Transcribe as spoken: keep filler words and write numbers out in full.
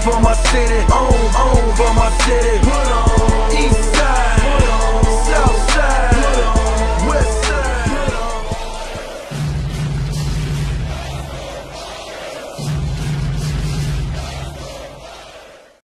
for my city, on, on for my city. Put on. East